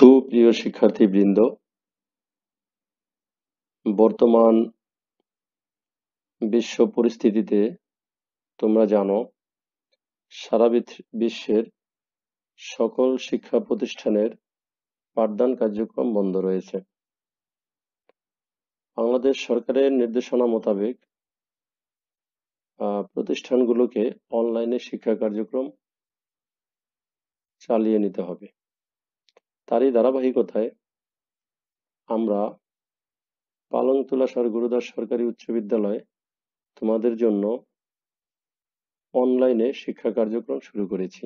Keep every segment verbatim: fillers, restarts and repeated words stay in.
সুপ্রিয় শিক্ষার্থীবৃন্দ, বর্তমান বিশ্ব পরিস্থিতিতে তোমরা জানো সারা বিশ্বের সকল শিক্ষা প্রতিষ্ঠানের পাঠদান কার্যক্রম বন্ধ রয়েছে। বাংলাদেশ সরকারের নির্দেশনা মোতাবেক প্রতিষ্ঠানগুলোকে অনলাইনে শিক্ষা কার্যক্রম চালিয়ে নিতে হবে। তারই ধারাবাহিকতায় আমরা পালংতোলা সর গুরুদাস সরকারি উচ্চ বিদ্যালয়ে তোমাদের জন্য অনলাইনে শিক্ষা কার্যক্রম শুরু করেছি।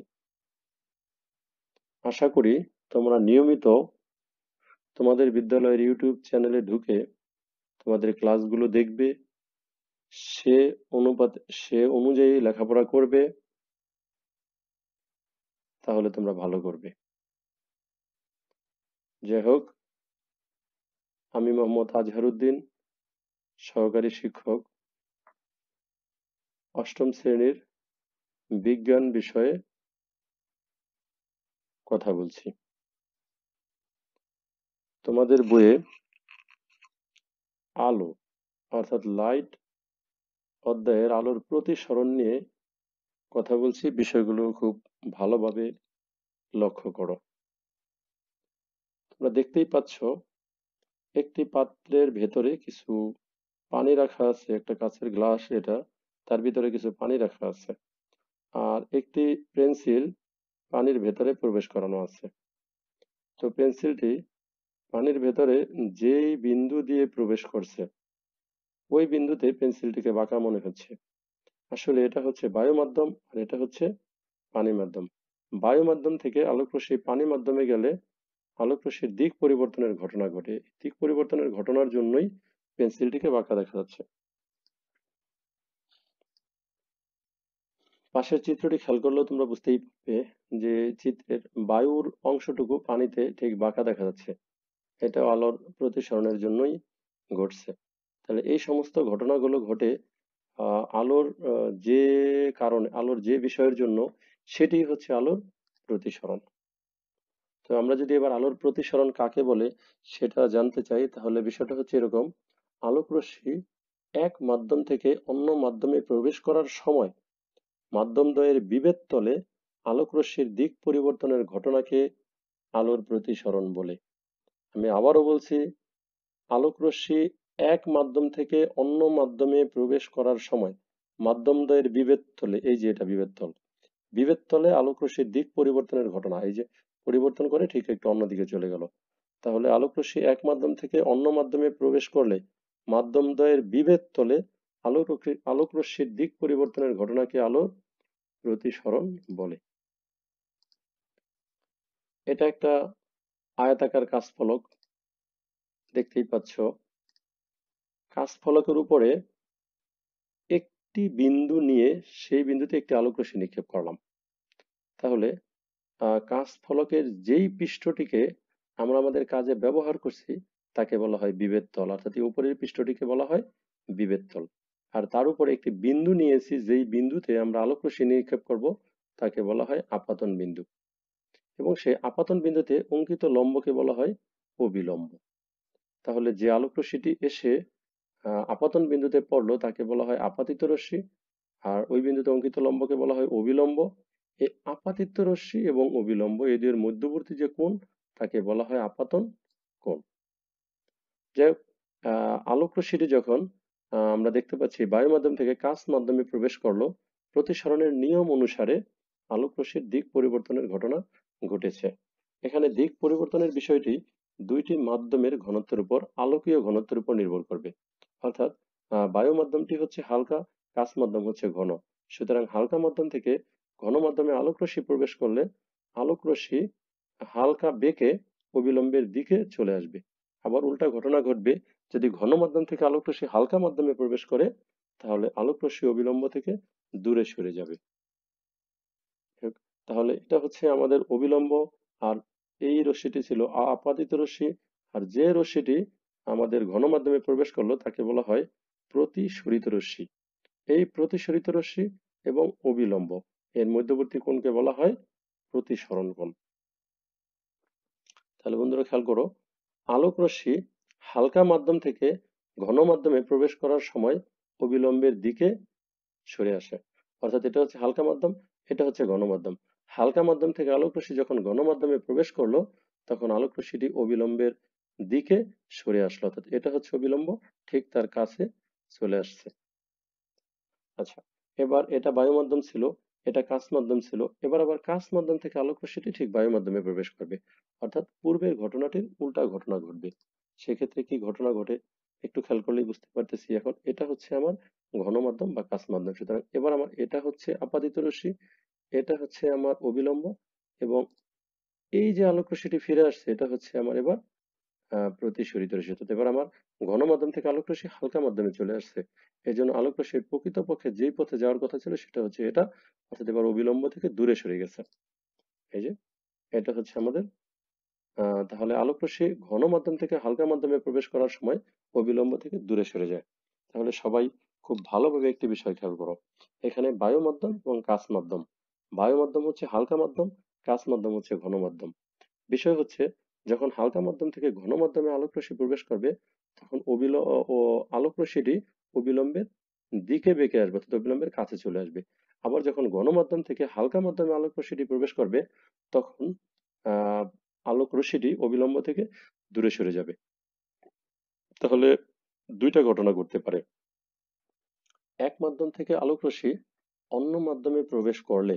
আশা করি তোমরা নিয়মিত তোমাদের বিদ্যালয়ের ইউটিউব চ্যানেলে ঢুকে তোমাদের ক্লাসগুলো দেখবে, সে অনুপাত সে অনুযায়ী লেখাপড়া করবে, তাহলে তোমরা ভালো করবে। যাই হোক, আমি মোহাম্মদ আজহারউদ্দিন, সহকারী শিক্ষক, অষ্টম শ্রেণীর বিজ্ঞান বিষয়ে কথা বলছি। তোমাদের বইয়ে আলো অর্থাৎ লাইট অধ্যায়ের আলোর প্রতিসরণ নিয়ে কথা বলছি। বিষয়গুলো খুব ভালোভাবে লক্ষ্য করো। তোমরা দেখতেই পাচ্ছ একটি পাত্রের ভেতরে কিছু পানি রাখা আছে, একটা কাঁচের গ্লাস, এটা তার ভিতরে কিছু পানি রাখা আছে, আর একটি পেন্সিল পানির ভেতরে প্রবেশ করানো আছে। তো পেন্সিলটি পানির ভেতরে যেই বিন্দু দিয়ে প্রবেশ করছে ওই বিন্দুতে পেন্সিলটিকে বাঁকা মনে হচ্ছে। আসলে এটা হচ্ছে বায়ু মাধ্যম আর এটা হচ্ছে পানি মাধ্যম। বায়ু মাধ্যম থেকে আলোকরশ্মি পানি মাধ্যমে গেলে আলোকরশ্মির দিক পরিবর্তনের ঘটনা ঘটে। দিক পরিবর্তনের ঘটনার জন্যই পেন্সিলটিকে বাঁকা দেখা যাচ্ছে। পাশের চিত্রটি খেয়াল করলেও তোমরা বুঝতেই পারবে যে চিত্রের বায়ুর অংশটুকু পানিতে ঠিক বাঁকা দেখা যাচ্ছে। এটা আলোর প্রতিসরণের জন্যই ঘটছে। তাহলে এই সমস্ত ঘটনাগুলো ঘটে আহ আলোর যে কারণে, আলোর যে বিষয়ের জন্য, সেটি হচ্ছে আলোর প্রতিসরণ। তো আমরা যদি এবার আলোর প্রতিসরণ কাকে বলে সেটা জানতে চাই, তাহলে বিষয়টা হচ্ছে এরকম: আলোক রশ্মি এক মাধ্যম থেকে অন্য মাধ্যমে প্রবেশ করার সময় মাধ্যমদ্বয়ের বিভেদ তলে আলোক রশ্মির দিক পরিবর্তনের ঘটনাকে আলোর প্রতিসরণ বলে। আমি আবারও বলছি, আলোক রশ্মি এক মাধ্যম থেকে অন্য মাধ্যমে প্রবেশ করার সময় মাধ্যমদ্বয়ের বিভেদ তলে, এই যে এটা বিভেদ তল, বিভেদ তলে আলোক রশ্মির দিক পরিবর্তনের ঘটনা, এই যে পরিবর্তন করে ঠিক একটু অন্যদিকে চলে গেল। তাহলে আলোক রশ্মি এক মাধ্যম থেকে অন্য মাধ্যমে প্রবেশ করলে মাধ্যমদ্বয়ের বিভেদ তলে আলোক আলোক রশ্মির দিক পরিবর্তনের ঘটনাকে আলোর প্রতিসরণ বলে। এটা একটা আয়তাকার কাঁচফলক, দেখতেই পাচ্ছ। কাঁচফলকের উপরে একটি বিন্দু নিয়ে সেই বিন্দুতে একটি আলোক রশ্মি নিক্ষেপ করলাম। তাহলে আহ কাঁচফলকের যেই পৃষ্ঠটিকে আমরা আমাদের কাজে ব্যবহার করছি তাকে বলা হয় বিভেদ তল, অর্থাৎ উপরের পৃষ্ঠটিকে বলা হয় বিভেদ তল। আর তার উপরে একটি বিন্দু নিয়েছি, যেই বিন্দুতে আমরা আলোক রশ্মি নিক্ষেপ করব তাকে বলা হয় আপাতন বিন্দু, এবং সেই আপাতন বিন্দুতে অঙ্কিত লম্বকে বলা হয় অবিলম্ব। তাহলে যে আলোক রশ্মিটি এসে আহ আপাতন বিন্দুতে পড়লো তাকে বলা হয় আপাতিত রশ্মি, আর ওই বিন্দুতে অঙ্কিত লম্বকে বলা হয় অবিলম্ব। এই আপাতিত রশ্মি এবং অবিলম্ব এই দুয়ের মধ্যবর্তী যে কোণ তাকে বলা হয় আপাতন কোণ। যাই হোক, আহ আলোক রশ্মিটি যখন আহ আমরা দেখতে পাচ্ছি বায়ু মাধ্যম থেকে কাঁচ মাধ্যমে প্রবেশ করলো, প্রতিসরণের নিয়ম অনুসারে আলোক রশ্মির দিক পরিবর্তনের ঘটনা ঘটেছে। এখানে দিক পরিবর্তনের বিষয়টি দুইটি মাধ্যমের ঘনত্বের উপর, আলোকীয় ঘনত্বের উপর নির্ভর করবে। অর্থাৎ আহ বায়ু মাধ্যমটি হচ্ছে হালকা, কাঁচ মাধ্যম হচ্ছে ঘন। সুতরাং হালকা মাধ্যম থেকে ঘন মাধ্যমে আলোক রশ্মি প্রবেশ করলে আলোক রশ্মি হালকা বেঁকে অবিলম্বের দিকে চলে আসবে। আবার উল্টা ঘটনা ঘটবে, যদি ঘন মাধ্যম থেকে আলোক রশ্মি হালকা মাধ্যমে প্রবেশ করে তাহলে আলোক রশ্মি অবিলম্ব থেকে দূরে সরে যাবে। তাহলে এটা হচ্ছে আমাদের অবিলম্ব, আর এই রশ্মিটি ছিল আপাতিত রশ্মি, আর যে রশ্মিটি আমাদের ঘন মাধ্যমে প্রবেশ করলো তাকে বলা হয় প্রতিসরিত রশ্মি। এই প্রতিসরিত রশ্মি এবং অবিলম্ব এর মধ্যবর্তী কোণকে বলা হয় প্রতিসরণ কোণ। তাহলে বন্ধুরা খেয়াল করো, আলোক রশ্মি হালকা মাধ্যম থেকে ঘন মাধ্যমে প্রবেশ করার সময় অবিলম্বের দিকে সরে আসে। অর্থাৎ এটা হচ্ছে হালকা মাধ্যম, এটা হচ্ছে ঘন মাধ্যম। হালকা মাধ্যম থেকে আলোক রশ্মি যখন ঘন মাধ্যমে প্রবেশ করলো, তখন আলোক রশ্মিটি অবিলম্বের দিকে সরে আসলো, অর্থাৎ এটা হচ্ছে অবিলম্ব, ঠিক তার কাছে চলে আসছে। আচ্ছা, এবার এটা বায়ু মাধ্যম ছিল, এটা কাচ মাধ্যম ছিল, এবার আবার কাচ মাধ্যম থেকে আলোক রশ্মিটি ঠিক বায়ু মাধ্যমে প্রবেশ করবে, অর্থাৎ পূর্বের ঘটনাটির উল্টা ঘটনা ঘটবে। সেক্ষেত্রে কি ঘটনা ঘটে একটু খেয়াল করলেই বুঝতে পারতেছি। এখন এটা হচ্ছে আমার ঘন মাধ্যম বা কাচ মাধ্যম, সুতরাং এবার আমার এটা হচ্ছে আপাতিত রশ্মি, এটা হচ্ছে আমার অবিলম্ব, এবং এই যে আলোক রশ্মিটি ফিরে আসছে এটা হচ্ছে আমার এবার আহ প্রতিসরিত রশ্মি। তো এবার আমার ঘন মাধ্যম থেকে আলোক রশ্মি হালকা মাধ্যমে চলে আসছে, এই জন্য আলোক রশ্মির প্রকৃতপক্ষে যেই পথে যাওয়ার কথা ছিল সেটা হচ্ছে এটা, অর্থাৎ এবার অবিলম্ব থেকে দূরে সরে গেছে। এই যে এটা হচ্ছে আমাদের আহ তাহলে আলোক রশ্মি ঘন মাধ্যম থেকে হালকা মাধ্যমে প্রবেশ করার সময় অবিলম্ব থেকে দূরে সরে যায়। তাহলে সবাই খুব ভালোভাবে একটি বিষয় খেয়াল করো, এখানে বায়ু মাধ্যম এবং কাচ মাধ্যম। বায়ু মাধ্যম হচ্ছে হালকা মাধ্যম, কাচ মাধ্যম হচ্ছে ঘন মাধ্যম। বিষয় হচ্ছে, যখন হালকা মাধ্যম থেকে ঘন মাধ্যমে আলোক রশ্মি প্রবেশ করবে, তখন অবিল ও আলোক রশ্মিটি অবিলম্বের দিকে বেঁকে আসবে, অর্থাৎ অবিলম্বের কাছে চলে আসবে। আবার যখন ঘন মাধ্যম থেকে হালকা মাধ্যমে আলোক রশ্মিটি প্রবেশ করবে, তখন আহ আলোক রশ্মিটি অবিলম্ব থেকে দূরে সরে যাবে। তাহলে দুইটা ঘটনা ঘটতে পারে, এক মাধ্যম থেকে আলোক রশ্মি অন্য মাধ্যমে প্রবেশ করলে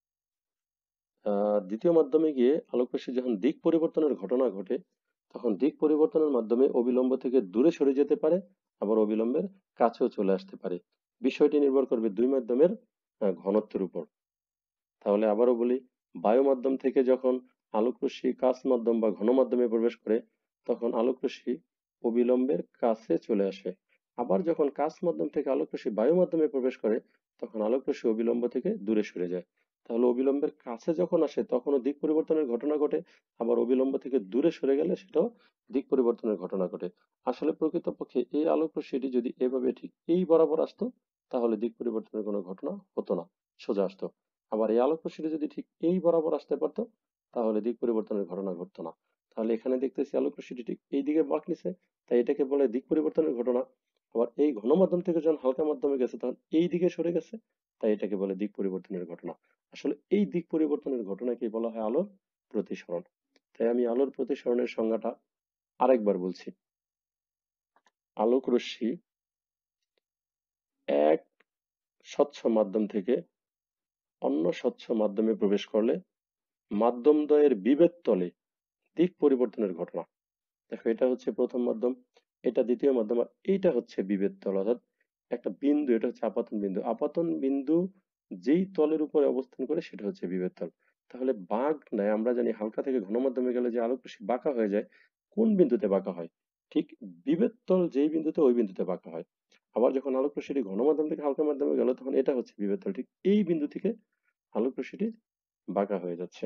আহ দ্বিতীয় মাধ্যমে গিয়ে আলোক রশ্মি যখন দিক পরিবর্তনের ঘটনা ঘটে, তখন দিক পরিবর্তনের মাধ্যমে অবিলম্ব থেকে দূরে সরে যেতে পারে, আবার অবিলম্বের কাছেও চলে আসতে পারে। বিষয়টি নির্ভর করবে দুই মাধ্যমের আহ, ঘনত্বের উপর। তাহলে আবারও বলি, বায়ু মাধ্যম থেকে যখন আলোক রশ্মি কাচ মাধ্যম বা ঘন মাধ্যমে প্রবেশ করে, তখন আলোক রশ্মি অবিলম্বের কাছে চলে আসে। আবার যখন কাচ মাধ্যম থেকে আলোক রশ্মি বায়ু মাধ্যমে প্রবেশ করে, তখন আলোক রশ্মি অবিলম্ব থেকে দূরে সরে যায়। তাহলে অবিলম্বের কাছে যখন আসে তখনও দিক পরিবর্তনের ঘটনা ঘটে, আবার অবিলম্ব থেকে দূরে সরে গেলে সেটাও দিক পরিবর্তনের ঘটনা ঘটে। আসলে প্রকৃতপক্ষে এই আলোক রশ্মিটি যদি এভাবে ঠিক এই বরাবর আসতো, তাহলে দিক পরিবর্তনের কোনো ঘটনা হতো না, সোজা আসতো। আবার এই আলোক রশ্মিটি যদি ঠিক এই বরাবর আসতে পারতো, তাহলে দিক পরিবর্তনের ঘটনা ঘটতো না। তাহলে এখানে দেখতেছি আলোক রশ্মিটি ঠিক এই দিকে বাঁক নিছে, তাই এটাকে বলে দিক পরিবর্তনের ঘটনা। আবার এই ঘন মাধ্যম থেকে যখন হালকা মাধ্যমে গেছে তখন এই দিকে সরে গেছে, তাই এটাকে বলে দিক পরিবর্তনের ঘটনা। আসলে এই দিক পরিবর্তনের ঘটনাকে বলা হয় আলোর প্রতিসরণ। তাই আমি আলোর প্রতিসরণের সংজ্ঞাটা আরেকবার বলছি। আলোক রশ্মি এক স্বচ্ছ মাধ্যম থেকে অন্য স্বচ্ছ মাধ্যমে প্রবেশ করলে মাধ্যমদ্বয়ের বিভেদ তলে দিক পরিবর্তনের ঘটনা। দেখো, এটা হচ্ছে প্রথম মাধ্যম, এটা দ্বিতীয় মাধ্যম, আর এইটা হচ্ছে বিভেদ তল, অর্থাৎ একটা বিন্দু, এটা হচ্ছে আপাতন বিন্দু। আপাতন বিন্দু যেই তলের উপরে অবস্থান করে সেটা হচ্ছে বিভেদ তল। তাহলে বাঁক নাই, আমরা জানি হালকা থেকে ঘন মাধ্যমে গেলে যে আলোক রশ্মি বাঁকা হয়ে যায়, কোন বিন্দুতে বাঁকা হয়? ঠিক বিভেদ তল যেই বিন্দুতে, ওই বিন্দুতে বাঁকা হয়। আবার যখন আলোক রশ্মিটি ঘন মাধ্যম থেকে হালকা মাধ্যমে গেল, তখন এটা হচ্ছে বিভেদ তল, ঠিক এই বিন্দু থেকে আলোক রশ্মিটি বাঁকা হয়ে যাচ্ছে।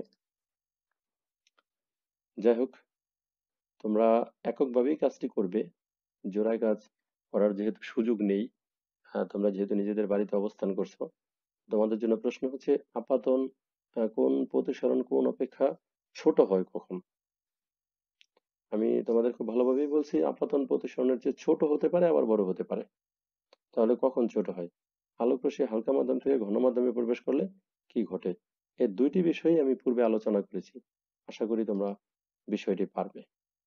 যাই হোক, তোমরা এককভাবেই কাজটি করবে, জোড়ায় কাজ করার যেহেতু সুযোগ নেই, হ্যাঁ, তোমরা যেহেতু নিজেদের বাড়িতে অবস্থান করছো, তোমাদের জন্য প্রশ্ন হচ্ছে আপাতন আহ, কোন প্রতিসরণ কোণ অপেক্ষা ছোট হয় কখন? আমি তোমাদের খুব ভালোভাবেই বলছি, আপাতন প্রতিসরণের চেয়ে ছোট হতে পারে, আবার বড় হতে পারে। তাহলে কখন ছোট হয়? আলোক রশ্মি হালকা মাধ্যম থেকে ঘন মাধ্যমে প্রবেশ করলে কি ঘটে? এই দুইটি বিষয়ই আমি পূর্বে আলোচনা করেছি, আশা করি তোমরা বিষয়টি পারবে।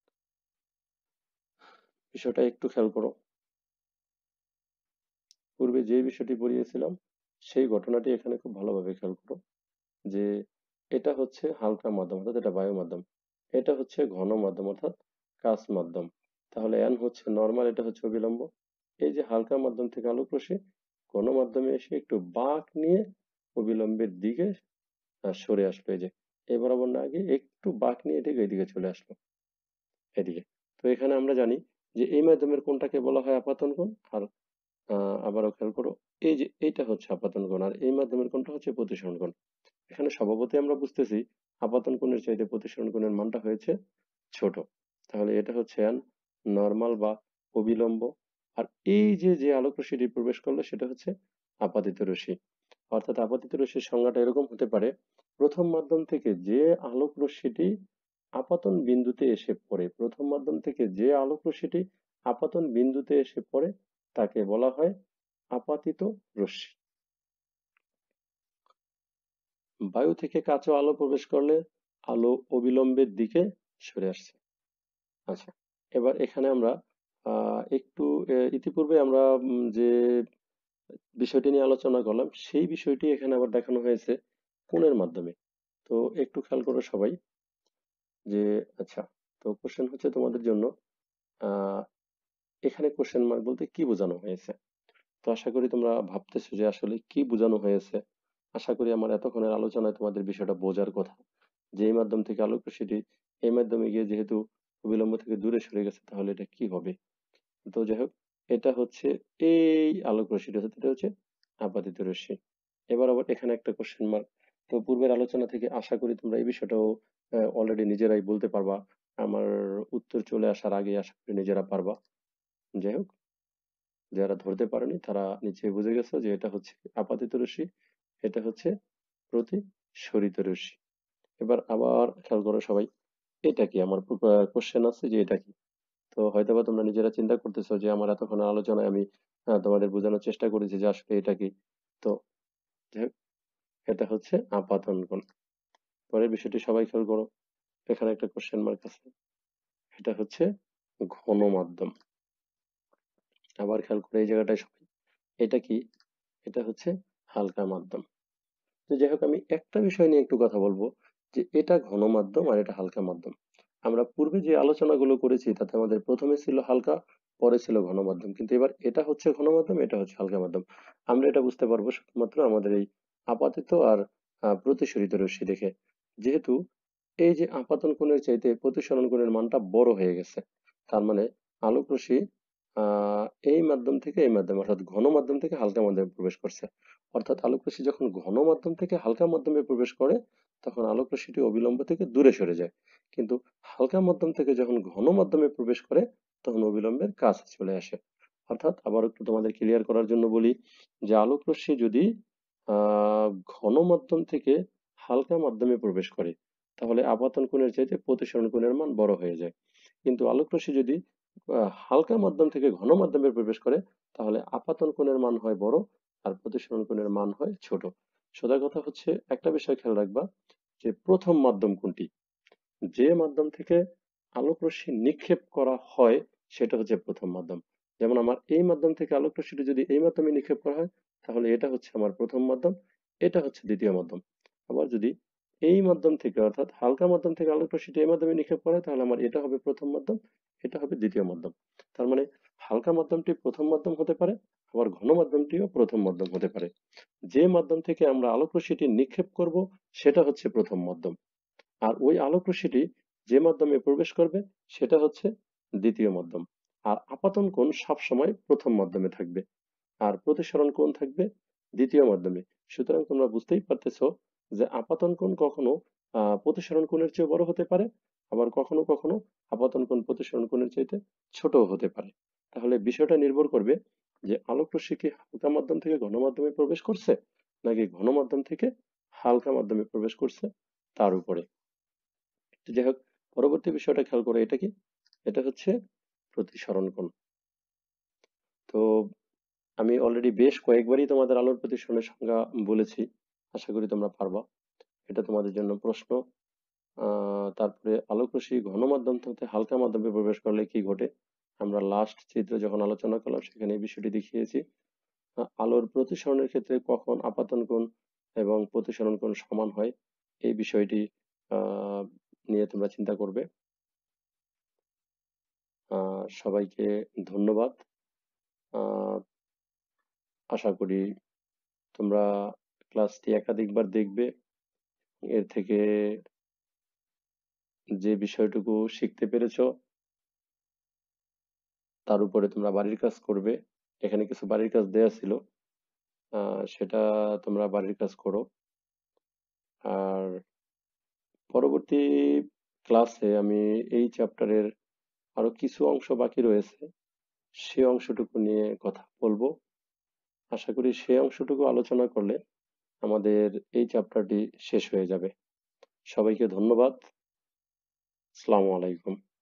বিষয়টা একটু খেয়াল করো, পূর্বে যে বিষয়টি পড়িয়েছিলাম সেই ঘটনাটি এখানে খুব ভালোভাবে খেয়াল করো, যে এটা হচ্ছে হালকা মাধ্যম, অর্থাৎ এটা বায়ু মাধ্যম, এটা হচ্ছে ঘন মাধ্যম অর্থাৎ কাচ মাধ্যম। তাহলে এন হচ্ছে নর্মাল, এটা হচ্ছে অবিলম্ব। এই যে হালকা মাধ্যম থেকে আলোক রশ্মি ঘন মাধ্যমে এসে একটু বাঁক নিয়ে অবিলম্বের দিকে আহ, সরে আসলো, এই যে এই বরাবর না গিয়ে একটু বাঁক নিয়ে ঠিক এইদিকে চলে আসলো, এদিকে। তো এখানে আমরা জানি যে এই মাধ্যমের কোনটাকে বলা হয় আপাতন কোণ, আর আহ আবারও খেয়াল করো, এই যে এইটা হচ্ছে আপাতন কোণ, আর এই মাধ্যমের কোণটা হচ্ছে প্রতিসরণ কোণ। এখানে স্বভাবতই আমরা বুঝতেছি আপাতন কোণের চাইতে প্রতিসরণ কোণের মানটা হয়েছে ছোট। তাহলে এটা হচ্ছে নর্মাল বা অবিলম্ব। আর এই যে যে আলোক রশ্মিটি প্রবেশ করলো সেটা হচ্ছে আপাতিত রশ্মি। অর্থাৎ আপাতিত রশ্মির সংজ্ঞাটা এরকম হতে পারে, প্রথম মাধ্যম থেকে যে আলোক রশ্মিটি আপাতন বিন্দুতে এসে পড়ে, প্রথম মাধ্যম থেকে যে আলোক রশ্মিটি আপাতন বিন্দুতে এসে পড়ে তাকে বলা হয় আপাতিত রশ্মি। বায়ু থেকে কাঁচা আলো প্রবেশ করলে আলো অবিলম্বের দিকে সরে আসছে। আচ্ছা, এবার এখানে আমরা আহ, একটু আহ, ইতিপূর্বে আমরা উম, যে বিষয়টি নিয়ে আলোচনা করলাম সেই বিষয়টি এখানে আবার দেখানো হয়েছে কোণের মাধ্যমে। তো একটু খেয়াল করো সবাই যে আচ্ছা, তো কোশ্চেন হচ্ছে তোমাদের জন্য আহ এখানে কোশ্চেন মার্ক বলতে কি বোঝানো হয়েছে। তো আশা করি তোমরা ভাবতেছো যে আসলে কি বোঝানো হয়েছে। আশা করি আমার এতক্ষণের আলোচনায় তোমাদের বিষয়টা বোঝার কথা, যে এই মাধ্যম থেকে আলোক রশ্মিটি এই মাধ্যমে গিয়ে যেহেতু অবিলম্ব থেকে দূরে সরে গেছে তাহলে এটা কি হবে। তো যাই হোক, এটা হচ্ছে এই আলোক রশ্মিটা হচ্ছে এটা হচ্ছে আপাতিত রশ্মি। এবার আবার এখানে একটা কোশ্চেন মার্ক। তো পূর্বের আলোচনা থেকে আশা করি তোমরা এই বিষয়টাও অলরেডি নিজেরাই বলতে পারবা, আমার উত্তর চলে আসার আগে আশা করি নিজেরা পারবা। যাই হোক, যারা ধরতে পারেনি তারা নিশ্চয়ই বুঝে গেছো যে এটা হচ্ছে আপাতিত রশ্মি, এটা হচ্ছে প্রতিসরিত রশ্মি। এবার আবার খেয়াল করো সবাই, এটা কি আমার কোশ্চেন আছে যে এটা কি। তো হয়তোবা তোমরা নিজেরা চিন্তা করতেছো যে আমার এতক্ষণ আলোচনায় আমি আহ, তোমাদের বোঝানোর চেষ্টা করেছি যে আসলে এটা কি। তো যাই হোক, এটা হচ্ছে আপাতন কোণ। পরের বিষয়টি সবাই খেয়াল করো, এখানে একটা কোশ্চেন মার্ক আছে, এটা হচ্ছে ঘন মাধ্যম। আবার খেয়াল করে এই জায়গাটায় সবাই, এটা কি, এটা হচ্ছে হালকা মাধ্যম। তো যাই হোক, আমি একটা বিষয় নিয়ে একটু কথা বলবো যে এটা ঘন মাধ্যম আর এটা হালকা মাধ্যম। আমরা পূর্বে যে আলোচনাগুলো করেছি তাতে আমাদের প্রথমে ছিল হালকা, পরে ছিল ঘন মাধ্যম, কিন্তু এবার এটা হচ্ছে ঘন মাধ্যম, এটা হচ্ছে হালকা মাধ্যম। আমরা এটা বুঝতে পারবো শুধুমাত্র আমাদের এই আপাতিত আর আহ, প্রতিসরিত রশ্মি দেখে। যেহেতু এই যে আপাতন কোণের চাইতে প্রতিসরণ কোণের মানটা বড় হয়ে গেছে, তার মানে আলোক রশ্মি আহ এই মাধ্যম থেকে এই মাধ্যমে অর্থাৎ ঘন মাধ্যম থেকে হালকা মাধ্যমে প্রবেশ করছে। অর্থাৎ আলোক রশ্মি যখন ঘন মাধ্যম থেকে হালকা মাধ্যমে প্রবেশ করে তখন আলোক রশ্মিটি অবিলম্ব থেকে দূরে সরে যায়, কিন্তু হালকা মাধ্যম থেকে যখন ঘন মাধ্যমে প্রবেশ করে তখন অবিলম্বের কাছে চলে আসে। অর্থাৎ আবার একটু তোমাদের ক্লিয়ার করার জন্য বলি যে আলোক রশ্মি যদি আহ ঘন মাধ্যম থেকে হালকা মাধ্যমে প্রবেশ করে তাহলে আপাতন কোণের চাইতে প্রতিসরণ কোণের মান বড় হয়ে যায়, কিন্তু আলোক রশ্মি যদি আহ, হালকা মাধ্যম থেকে ঘন মাধ্যমে প্রবেশ করে তাহলে আপাতন কোণের মান হয় বড় আর প্রতিসরণ কোণের মান হয় ছোট। সোজা কথা হচ্ছে একটা বিষয় খেয়াল রাখবা যে প্রথম মাধ্যম কোনটি, যে মাধ্যম থেকে আলোক রশ্মি নিক্ষেপ করা হয় সেটা হচ্ছে প্রথম মাধ্যম। যেমন আমার এই মাধ্যম থেকে আলোক রশ্মিটি যদি এই মাধ্যমে নিক্ষেপ করা হয় তাহলে এটা হচ্ছে আমার প্রথম মাধ্যম, এটা হচ্ছে দ্বিতীয় মাধ্যম। আবার যদি এই মাধ্যম থেকে অর্থাৎ হালকা মাধ্যম থেকে আলোক রশ্মিটি এই মাধ্যমে নিক্ষেপ করা হয় তাহলে আমার এটা হবে প্রথম মাধ্যম, এটা হবে দ্বিতীয় মাধ্যম। তার মানে হালকা মাধ্যমটি প্রথম মাধ্যম হতে পারে, আবার ঘন মাধ্যমটিও প্রথম মাধ্যম হতে পারে। যে মাধ্যম থেকে আমরা আলোক রশ্মিটি নিক্ষেপ করব সেটা হচ্ছে প্রথম মাধ্যম, আর ওই আলোক রশ্মিটি যে মাধ্যমে প্রবেশ করবে সেটা হচ্ছে দ্বিতীয় মাধ্যম। আর আপতন কোণ সবসময় প্রথম মাধ্যমে থাকবে আর প্রতিসরণ কোণ থাকবে দ্বিতীয় মাধ্যমে। সুতরাং তোমরা বুঝতেই পারতেছো যে আপাতন কোণ কখনো আহ প্রতিসরণ কোণের চেয়ে বড় হতে পারে, আবার কখনো কখনো আপাতন কোণ প্রতিসরণ কোণের চাইতে ছোটও হতে পারে। তাহলে বিষয়টা নির্ভর করবে যে আলোক রশ্মি কি হালকা মাধ্যম থেকে ঘন মাধ্যমে প্রবেশ করছে নাকি ঘন মাধ্যম থেকে হালকা মাধ্যমে প্রবেশ করছে তার উপরে। তো যাই হোক, পরবর্তী বিষয়টা খেয়াল করে, এটা কি, এটা হচ্ছে প্রতিসরণ কোণ। তো আমি অলরেডি বেশ কয়েকবারই তোমাদের আলোর প্রতিসরণের সংজ্ঞা বলেছি, আশা করি তোমরা পারবা। এটা তোমাদের জন্য প্রশ্ন। আহ তারপরে আলোক রশ্মি ঘন মাধ্যম হতে হালকা মাধ্যমে প্রবেশ করলে কি ঘটে, আমরা লাস্ট চিত্রে যখন আলোচনা করলাম সেখানে এই বিষয়টি দেখিয়েছি। আহ, আলোর প্রতিসরণের ক্ষেত্রে কখন আপতন কোণ এবং প্রতিসরণ কোণ সমান হয় এই বিষয়টি আহ নিয়ে তোমরা চিন্তা করবে। আহ সবাইকে ধন্যবাদ। আহ আশা করি তোমরা ক্লাসটি একাধিকবার দেখবে, এর থেকে যে বিষয়টুকু শিখতে পেরেছো তার উপরে তোমরা বাড়ির কাজ করবে। এখানে কিছু বাড়ির কাজ দেয়া ছিল, আহ সেটা তোমরা বাড়ির কাজ করো। আর পরবর্তী ক্লাসে আমি এই চ্যাপ্টারের আরো কিছু অংশ বাকি রয়েছে সে অংশটুকু নিয়ে কথা বলবো। আশা করি সে অংশটুকু আলোচনা করলে আমাদের এই চ্যাপ্টারটি শেষ হয়ে যাবে। সবাইকে ধন্যবাদ। আসসালামু আলাইকুম।